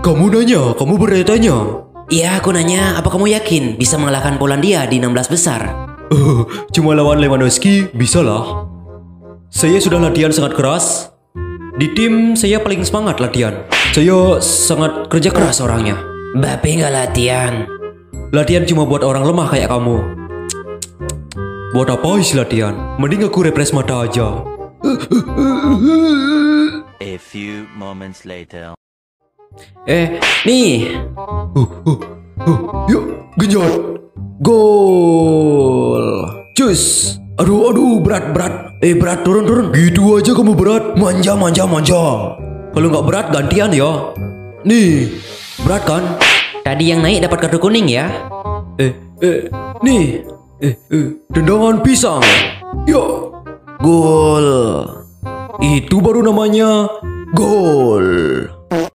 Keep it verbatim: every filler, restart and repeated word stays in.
Kamu nanya, kamu bertanya. Iya, aku nanya, apa kamu yakin bisa mengalahkan Polandia di enam belas besar? Uh, cuma lawan Lewandowski, bisa lah. Saya sudah latihan sangat keras. Di tim saya paling semangat latihan. Saya sangat kerja keras orangnya. Mbappe nggak latihan. Latihan cuma buat orang lemah kayak kamu. Buat apa isi latihan? Mending aku repres mata aja. A few moments later. Eh, nih. Uh, uh, uh, yuk, genjot. Gol. Cus. Aduh, aduh, berat, berat. Eh, berat, turun, turun. Gitu aja kamu berat. Manja, manja, manja. Kalau nggak berat, gantian ya. Nih, berat kan? Tadi yang naik dapat kartu kuning ya? Eh, eh, nih. Eh, eh, tendangan pisang. Yuk. Gol. Itu baru namanya gol.